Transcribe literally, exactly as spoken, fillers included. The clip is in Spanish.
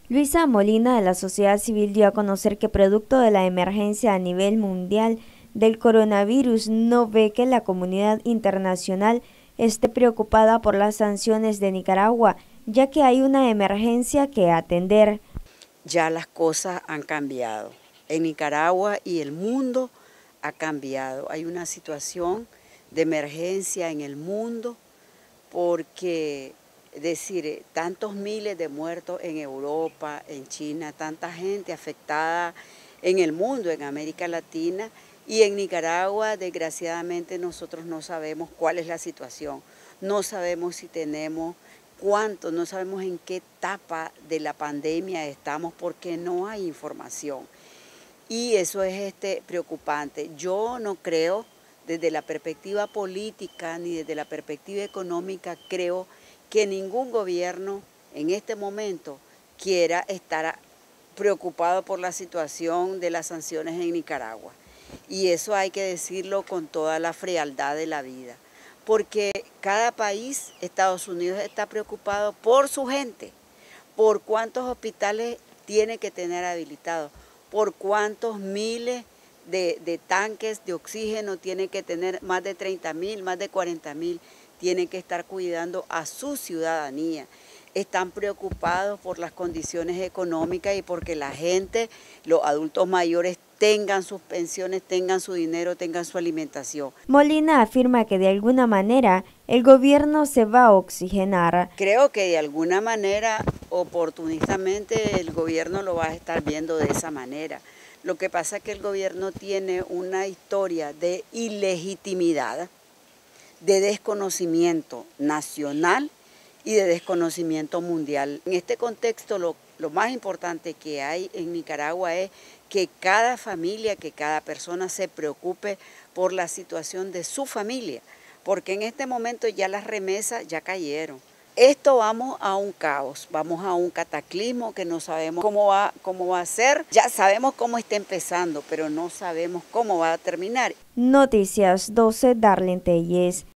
Luisa Molina de la sociedad civil dio a conocer que producto de la emergencia a nivel mundial del coronavirus no ve que la comunidad internacional esté preocupada por las sanciones de Nicaragua, ya que hay una emergencia que atender. Ya las cosas han cambiado. En Nicaragua y el mundo ha cambiado. Hay una situación de emergencia en el mundo porque, es decir, tantos miles de muertos en Europa, en China, tanta gente afectada en el mundo, en América Latina, y en Nicaragua, desgraciadamente, nosotros no sabemos cuál es la situación. No sabemos si tenemos cuánto, no sabemos en qué etapa de la pandemia estamos porque no hay información. Y eso es este, preocupante. Yo no creo, desde la perspectiva política ni desde la perspectiva económica, creo que ningún gobierno en este momento quiera estar preocupado por la situación de las sanciones en Nicaragua. Y eso hay que decirlo con toda la frialdad de la vida, porque cada país, Estados Unidos, está preocupado por su gente, por cuántos hospitales tiene que tener habilitados, por cuántos miles de, de tanques de oxígeno tiene que tener, más de treinta mil, más de cuarenta mil, tienen que estar cuidando a su ciudadanía. Están preocupados por las condiciones económicas y porque la gente, los adultos mayores, tengan sus pensiones, tengan su dinero, tengan su alimentación. Molina afirma que de alguna manera el gobierno se va a oxigenar. Creo que de alguna manera, oportunistamente, el gobierno lo va a estar viendo de esa manera. Lo que pasa es que el gobierno tiene una historia de ilegitimidad, de desconocimiento nacional y de desconocimiento mundial. En este contexto, lo, lo más importante que hay en Nicaragua es que cada familia, que cada persona se preocupe por la situación de su familia, porque en este momento ya las remesas ya cayeron. Esto vamos a un caos, vamos a un cataclismo que no sabemos cómo va, cómo va a ser. Ya sabemos cómo está empezando, pero no sabemos cómo va a terminar. Noticias doce, Darlene Telles.